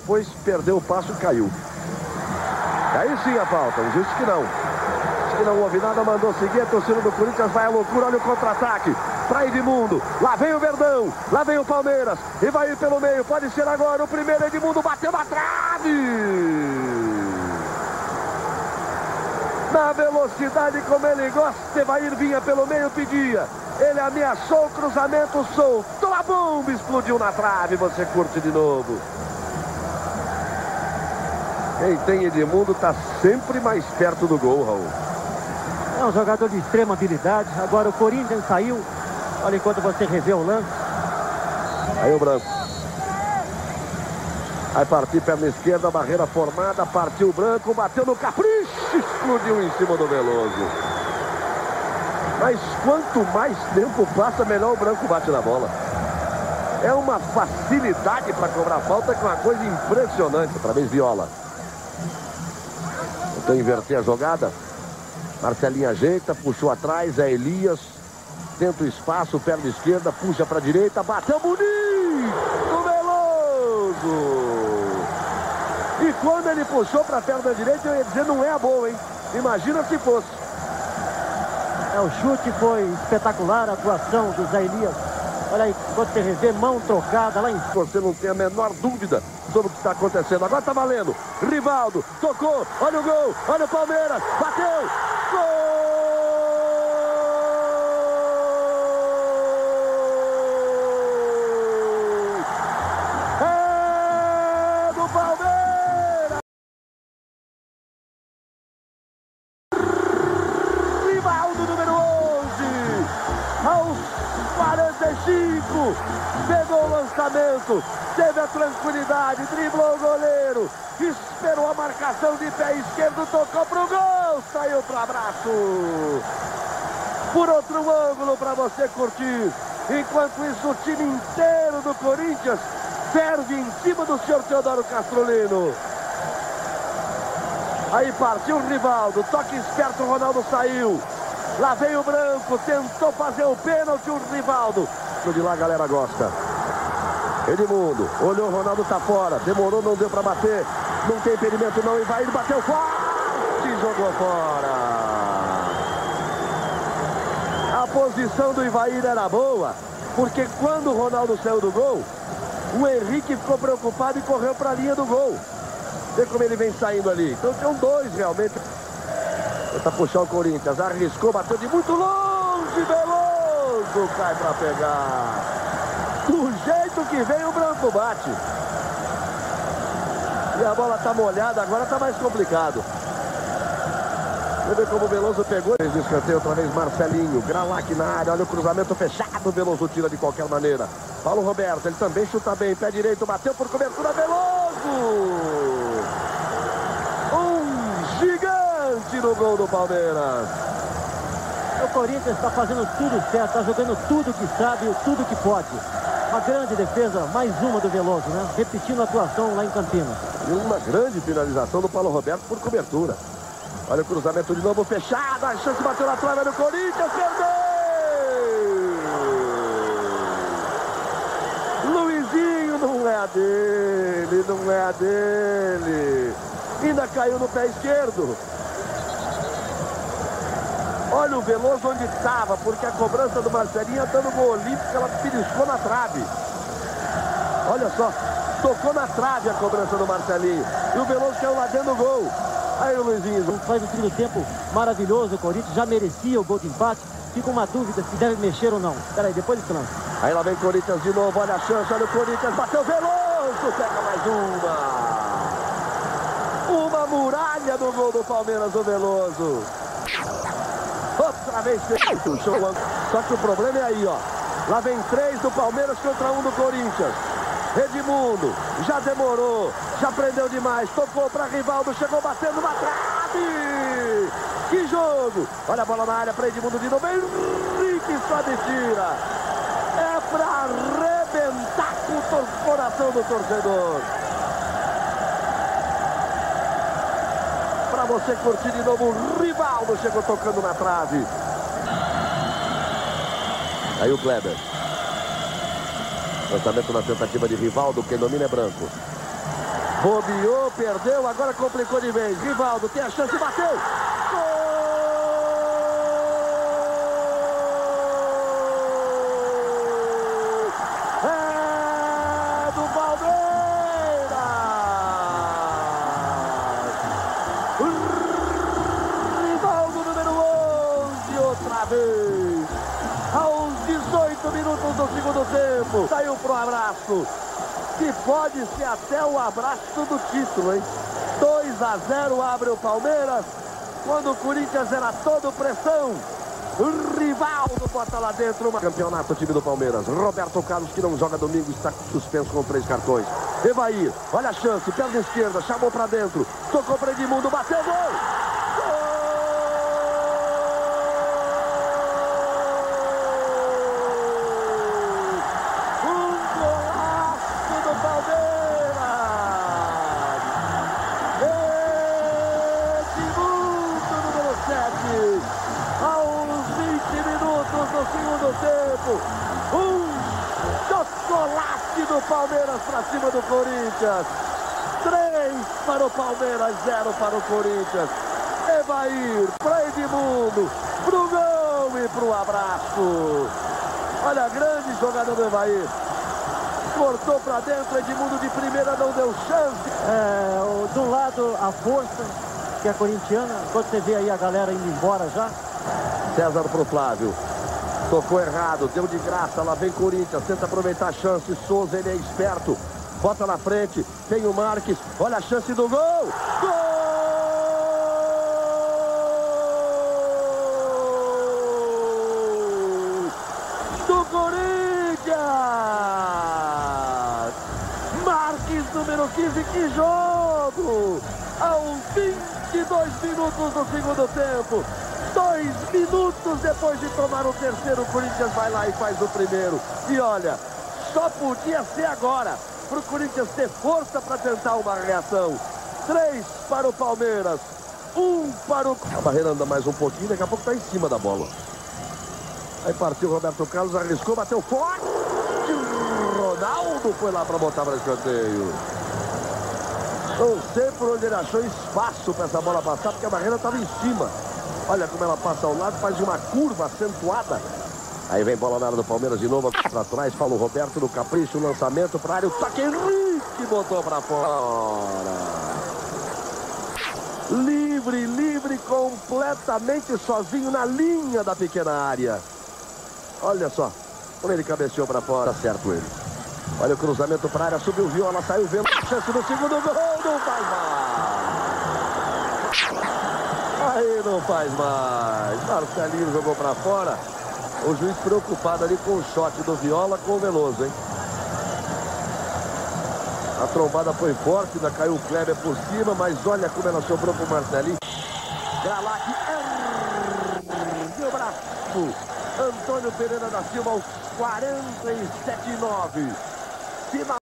depois perdeu o passo e caiu. Aí sim a falta, o juiz que não. Que não houve nada, mandou seguir, a torcida do Corinthians vai à loucura, olha o contra-ataque, para Edmundo, lá vem o Verdão, lá vem o Palmeiras, e vai ir pelo meio, pode ser agora, o primeiro Edmundo bateu na trave! Na velocidade como ele gosta, Evair vinha pelo meio, pedia, ele ameaçou o cruzamento, soltou a bomba, explodiu na trave, você curte de novo. Quem tem Edmundo está sempre mais perto do gol, Raul. É um jogador de extrema habilidade. Agora o Corinthians saiu. Olha enquanto você revê o lance. Aí o Branco. Vai partir perna esquerda, barreira formada. Partiu o Branco, bateu no capricho. Explodiu em cima do Veloso. Mas quanto mais tempo passa, melhor o Branco bate na bola. É uma facilidade para cobrar falta, que é uma coisa impressionante. Outra vez Viola. Tentou inverter a jogada. Marcelinho ajeita, puxou atrás, é Elias, tenta o espaço, perna esquerda, puxa para a direita, bateu bonito, Veloso! E quando ele puxou para a perna direita, eu ia dizer, não é a boa, hein? Imagina se fosse. O chute foi espetacular, a atuação do Zé Elias. Olha aí, quando você revê, mão trocada lá em cima. Você não tem a menor dúvida sobre o que está acontecendo. Agora está valendo. Rivaldo, tocou, olha o gol, olha o Palmeiras, bateu, gol! É do Palmeiras! Rivaldo, número 11, aos 45, pegou o lançamento, teve a tranquilidade, driblou o goleiro, esperou a marcação de pé esquerdo, tocou pro gol, saiu pro abraço. Por outro ângulo para você curtir. Enquanto isso, o time inteiro do Corinthians ferve em cima do senhor Teodoro Castrolino. Aí partiu o Rivaldo, toque esperto, o Ronaldo saiu. Lá vem o Branco, tentou fazer o pênalti, o Rivaldo. De lá a galera gosta. Edmundo, olhou, o Ronaldo tá fora, demorou, não deu pra bater. Não tem impedimento não, e vai, ele bateu forte, jogou fora. A posição do Ivair era boa, porque quando o Ronaldo saiu do gol, o Henrique ficou preocupado e correu para a linha do gol. Vê como ele vem saindo ali. Então tinham dois realmente. Tenta puxar o Corinthians, arriscou, bateu de muito longe, Veloso cai para pegar. Do jeito que vem, o Branco bate. E a bola tá molhada, agora tá mais complicado. Você vê como o Veloso pegou. Esse escanteio outra vez, Marcelinho. Gralac na área, olha o cruzamento fechado. O Veloso tira de qualquer maneira. Paulo Roberto, ele também chuta bem. Pé direito, bateu por cobertura, Veloso! Um gigante no gol do Palmeiras. O Corinthians está fazendo tudo certo, está jogando tudo que sabe e tudo que pode. Uma grande defesa, mais uma do Veloso, né? Repetindo a atuação lá em Campinas. E uma grande finalização do Paulo Roberto por cobertura. Olha o cruzamento de novo fechado. A chance bateu na trave do Corinthians. Perdeu! Luizinho não é a dele. Não é a dele. Ainda caiu no pé esquerdo. Olha o Veloso onde estava, porque a cobrança do Marcelinho dando gol olímpico, ela beliscou na trave. Olha só, tocou na trave a cobrança do Marcelinho. E o Veloso caiu lá dentro do gol. Aí o Luizinho. Faz um segundo tempo maravilhoso, o Corinthians já merecia o gol de empate. Fica uma dúvida se deve mexer ou não. Espera aí, depois de lance. Aí lá vem o Corinthians de novo, olha a chance, olha o Corinthians, bateu Veloso, pega mais uma. Uma muralha do gol do Palmeiras, o Veloso. Outra vez feito. Só que o problema é aí, ó. Lá vem 3 do Palmeiras contra 1 do Corinthians. Edmundo, já demorou, já prendeu demais, tocou para Rivaldo, chegou batendo na trave. Que jogo! Olha a bola na área para Edmundo de novo. Henrique só de tira. É para arrebentar com o coração do torcedor. Para você curtir de novo, o Rivaldo chegou tocando na trave. Aí o Kleber. Lançamento na tentativa de Rivaldo, quem domina é Branco. Bobeou, perdeu, agora complicou de vez. Rivaldo tem a chance, bateu. Gol! É do Palmeiras! Rivaldo número 11, outra vez. Aos 18 minutos do segundo tempo. Saiu pro abraço. Que pode ser até o abraço do título, hein? 2-0 abre o Palmeiras, quando o Corinthians era todo pressão. Rivaldo bota lá dentro. Campeonato, time do Palmeiras. Roberto Carlos, que não joga domingo, está suspenso com 3 cartões. Evair, olha a chance, perna esquerda, chamou pra dentro. Tocou pra Edmundo, bateu, gol! Aos 20 minutos do segundo tempo, chocolate do Palmeiras para cima do Corinthians. 3 para o Palmeiras, 0 para o Corinthians. Evair para Edmundo, pro gol e pro abraço. Olha a grande jogada do Evair. Cortou para dentro, Edmundo de primeira não deu chance. De um lado a força, que é corintiana, quando você vê aí a galera indo embora já. César pro Flávio. Tocou errado, deu de graça, lá vem Corinthians, tenta aproveitar a chance. Souza, ele é esperto, bota na frente, tem o Marques, olha a chance do gol! Gol! Do Corinthians! Marques, número 15, que jogo! Aos 22 minutos do segundo tempo. 2 minutos depois de tomar o terceiro, o Corinthians vai lá e faz o primeiro. E olha, só podia ser agora, para o Corinthians ter força para tentar uma reação. 3 para o Palmeiras, 1 para o... A barreira anda mais um pouquinho, daqui a pouco está em cima da bola. Aí partiu o Roberto Carlos, arriscou, bateu forte. Ronaldo foi lá para botar para escanteio. Não sei por onde ele achou espaço para essa bola passar, porque a barreira estava em cima. Olha como ela passa ao lado, faz uma curva acentuada. Aí vem bola na área do Palmeiras de novo para trás. Paulo Roberto no capricho, lançamento para a área. O toque Henrique botou para fora. Livre, completamente sozinho na linha da pequena área. Olha só, como ele cabeceou para fora, tá certo ele. Olha o cruzamento para a área, subiu o Viola, saiu vendo. Chance do segundo gol, não faz mais. Aí não faz mais. Marcelinho jogou para fora. O juiz preocupado ali com o shot do Viola com o Veloso, hein? A trombada foi forte, ainda caiu o Kleber por cima, mas olha como ela sobrou pro Marcelinho. Gralac, deu braço. Antônio Pereira da Silva aos 47,9. Final.